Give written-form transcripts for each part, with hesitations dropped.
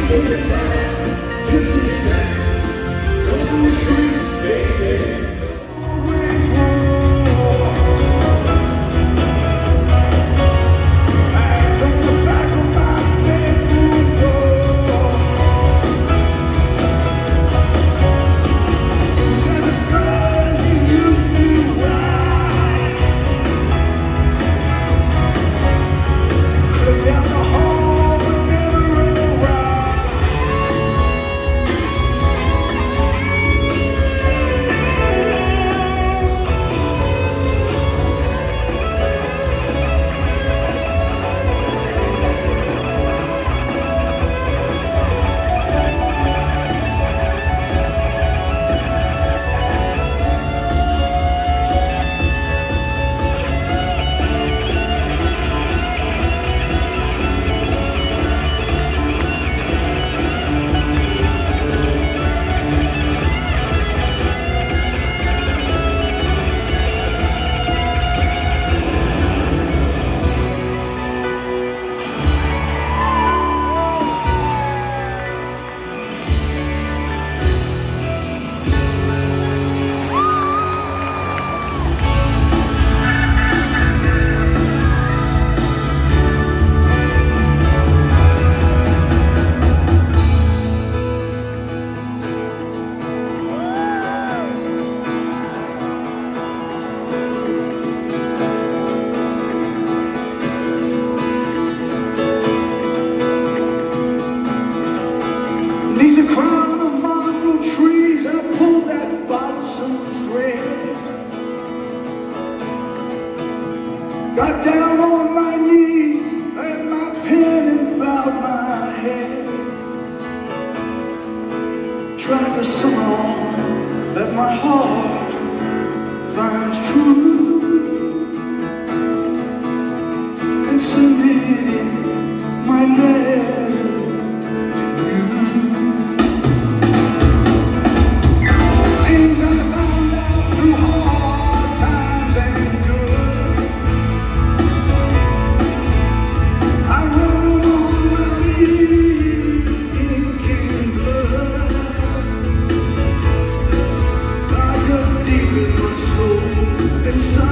Got down on my knees, laid my pen and bowed my head. Tried to song that my heart finds true, and submitting my letter to you. Things I found out through hard times and good, I wrote them on my knees in king blood. I got deep in my soul, and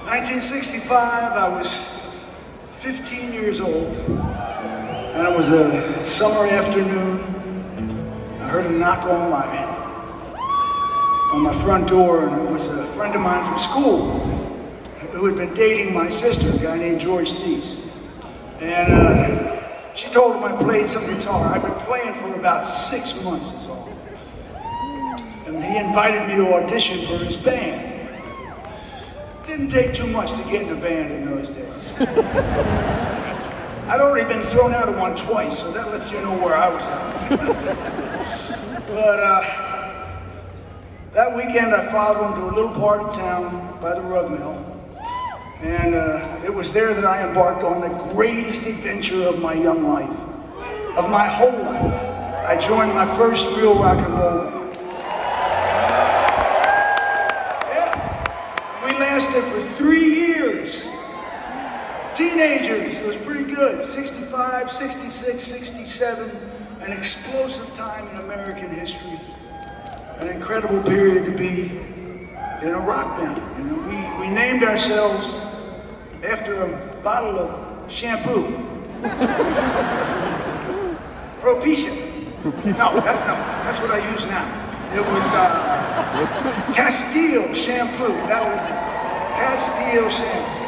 1965, I was 15 years old, and it was a summer afternoon. I heard a knock on my front door, and it was a friend of mine from school who had been dating my sister, a guy named George Thies. And she told him I played some guitar. I'd been playing for about 6 months is all. And he invited me to audition for his band. Didn't take too much to get in a band in those days. I'd already been thrown out of one twice, so that lets you know where I was at. But that weekend I followed him to a little part of town by the rug mill. And it was there that I embarked on the greatest adventure of my young life, of my whole life. I joined my first real rock and roll band. We lasted for 3 years. Teenagers, it was pretty good. 65, 66, 67, an explosive time in American history. An incredible period to be in a rock band. You know, we named ourselves after a bottle of shampoo. Propecia. No, that's what I use now. It was Castile shampoo. That was it. Castile shampoo.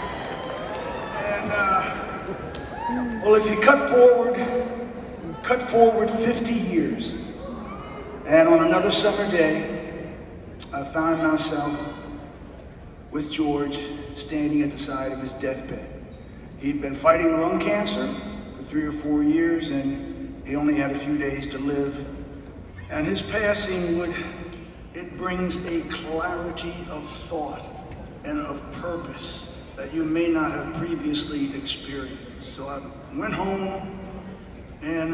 And well, if you cut forward 50 years, and on another summer day, I found myself with George standing at the side of his deathbed. He'd been fighting lung cancer for 3 or 4 years, and he only had a few days to live. And his passing it brings a clarity of thought and of purpose that you may not have previously experienced. So I went home, and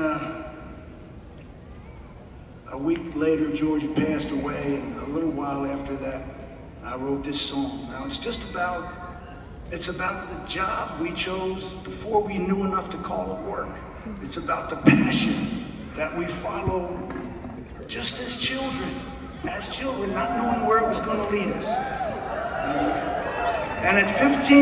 a week later, George had passed away, and a little while after that, I wrote this song. Now, it's about the job we chose before we knew enough to call it work. It's about the passion that we followed just as children, not knowing where it was going to lead us. And at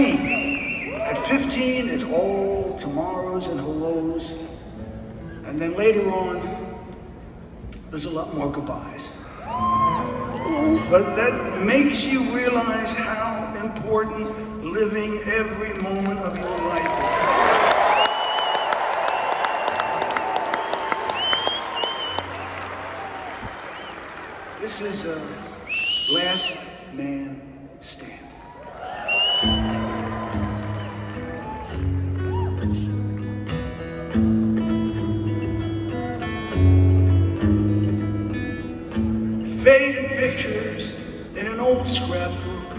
15, it's all tomorrows and hellos. And then later on, there's a lot more goodbyes. But that makes you realize how important living every moment of your life is. This is a last man standing. Faded pictures in an old scrapbook.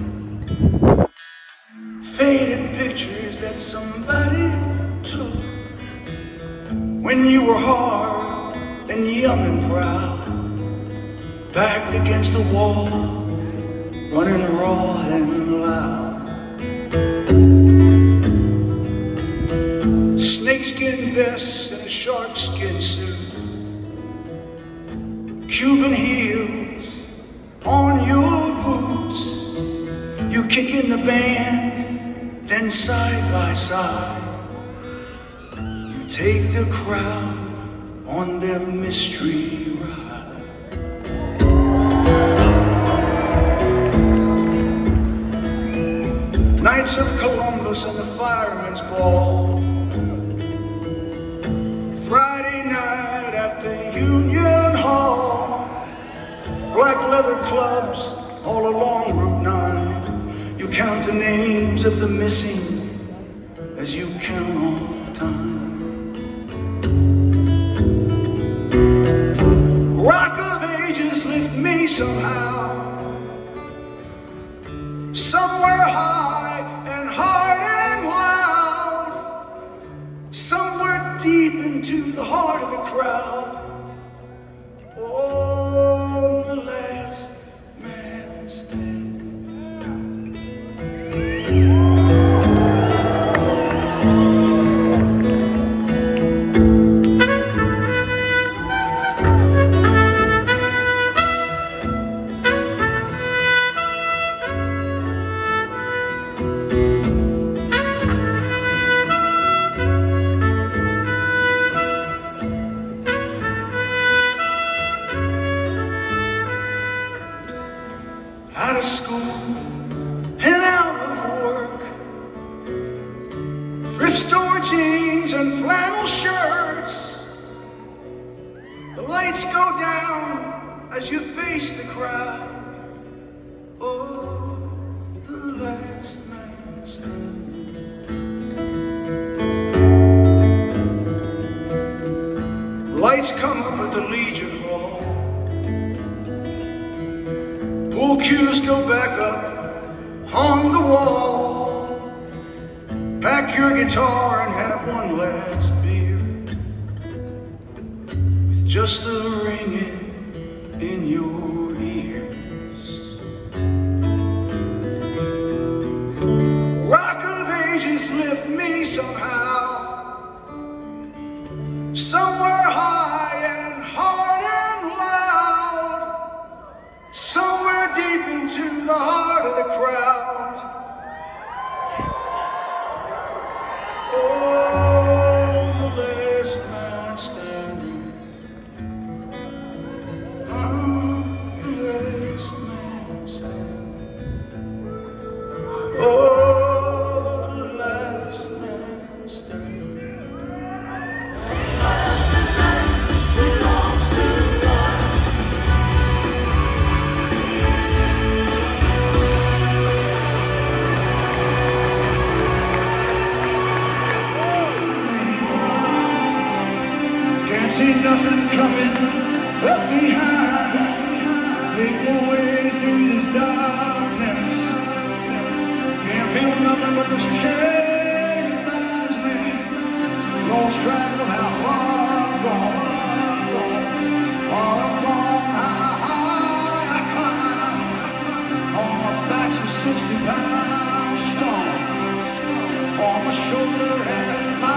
Faded pictures that somebody took when you were hard and young and proud, backed against the wall, running raw and loud. Snakeskin vests and a sharkskin suit, Cuban heels on your boots. You kick in the band, then side by side, you take the crowd on their mystery ride. Knights of Columbus and the Fireman's Ball, Friday night at the Union Hall, black leather clubs all along Route 9. You count the names of the missing as you count off time. Rock of Ages lift me somehow, somewhere high and hard and loud, somewhere deep into the heart of the crowd. Oh, the last man standing. of school and out of work, thrift store jeans and flannel shirts. The lights go down as you face the crowd. Oh, the last man standing. Lights come up at the Legion Hall. Pool cues go back up on the wall. Pack your guitar and have one last beer, with just the ringing in your ears. Rock of Ages lift me somehow, somewhere high and hard and loud, somewhere deep into the heart of the crowd. Oh, the last man standing. Oh, the last man standing. Oh, the last man standing. See nothing coming up behind. Make your way through this darkness. Can't feel nothing but this chain that binds me. Lost track of how far I'm gone. Far I'm gone, how high I climb. On my back's a 60-pound stone. On my shoulder and my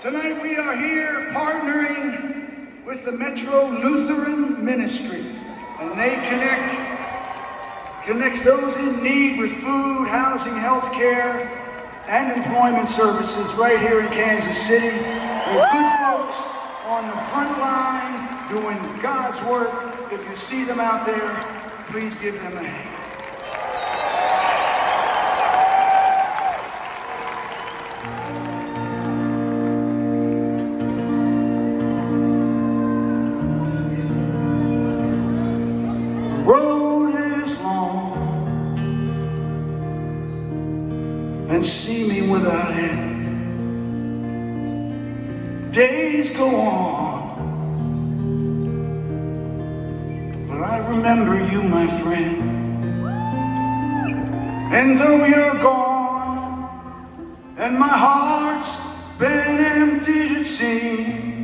Tonight we are here partnering with the Metro Lutheran Ministry, and they connects those in need with food, housing, health care, and employment services right here in Kansas City. They're good folks on the front line doing God's work. If you see them out there, please give them a hand. And see me without end. Days go on, but I remember you, my friend. And though you're gone, and my heart's been emptied, it seems,